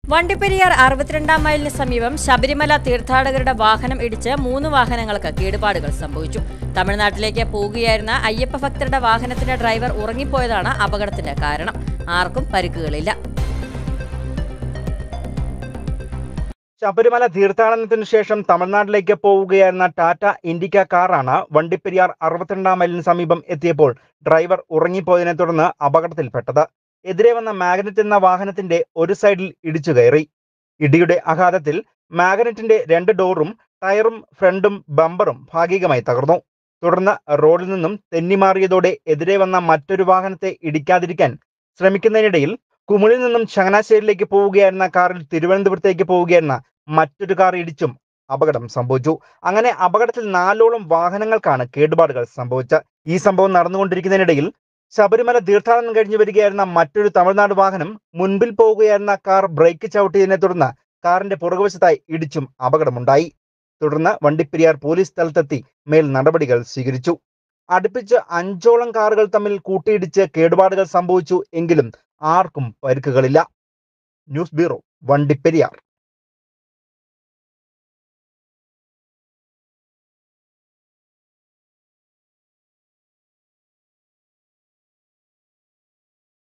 വണ്ടിപ്പെരിയാർ 62-ാം മൈലിന് സമീപം ശബരിമല തീർത്ഥാടകരുടെ വാഹനം ഇടിച്ച് 3 വാഹനങ്ങൾക്ക് കേടുപാടുകൾ സംഭവിച്ചു. തമിഴ്നാട്ടിലേക്ക് പോകുകയായിരുന്ന അയ്യപ്പ ഭക്തരുടെ വാഹനത്തിന്റെ ഡ്രൈവർ ഉറങ്ങിപ്പോയതാണ് അപകടത്തിന്റെ കാരണം. ആർക്കും പരിക്കുകളില്ല. ശബരിമല തീർത്ഥാടനത്തിനു ശേഷം തമിഴ്നാട്ടിലേക്ക് പോവുകയായിരുന്ന ടാറ്റ ഇൻഡിക്ക കാറാണ് വണ്ടിപ്പെരിയാർ 62-ാം മൈലിന് സമീപം എത്തിയപ്പോൾ ഡ്രൈവർ ഉറങ്ങിപ്പോയതിനെ തുടർന്ന് അപകടത്തിൽപ്പെട്ടത്. എതിരെ വന്ന മാഗ്നറ്റ് എന്ന വാഹനത്തിന്റെ ഒരു സൈഡിൽ ഇടിച്ചു കയറി. ഇടിയുടെ ആഘാതത്തിൽ മാഗ്നറ്റിന്റെ 2 ഡോറും ടയറും ഫ്രണ്ടും ബമ്പറും ഭാഗികമായി തകർന്നു. തുടർന്ന് റോഡിൽ നിന്നും തെന്നിമാറിയതോടെ എതിരെ വന്ന മറ്റൊരു വാഹനത്തെ ഇടിക്കാതിരിക്കാൻ ശ്രമിക്കുന്നതിനിടയിൽ കുമിളിൽ നിന്നും ചങ്ങനാശ്ശേരിയിലേക്ക് പോവുകയായിരുന്ന കാറിൽ തിരുവനന്തപുരത്തേക്ക് പോവുകയായിരുന്ന മറ്റൊരു കാർ ഇടിച്ചും അപകടം സംഭവിച്ചു. അങ്ങനെ അപകടത്തിൽ 4ഓളം വാഹനങ്ങൾക്കാണ് കേടുപാടുകൾ സംഭവിച്ചത്. ഈ സംഭവം നടന്നുകൊണ്ടിരിക്കുന്നതിനിടയിൽ ശബരിമല തീർത്ഥാടനം കഴിഞ്ഞു വരികയായിരുന്ന മറ്റൊരു തമിഴ്നാട് വാഹനം മുൻപിൽ പോവുകയായിരുന്ന കാർ ബ്രേക്ക് ചവിട്ടിയതിനെ തുടർന്ന് കാറിന്റെ പുറകുവശത്തായി ഇടിച്ചും അപകടമുണ്ടായി. തുടർന്ന് വണ്ടിപ്പെരിയാർ പോലീസ് സ്ഥലത്തെത്തി മേൽ നടപടികൾ സ്വീകരിച്ചു. അടുപ്പിച്ച് 5ഓളം കാറുകൾ തമ്മിൽ കൂട്ടിയിടിച്ച് കേടുപാടുകൾ സംഭവിച്ചു എങ്കിലും ആർക്കും പരിക്കുകളില്ല. News bureau, Vandiperiyar.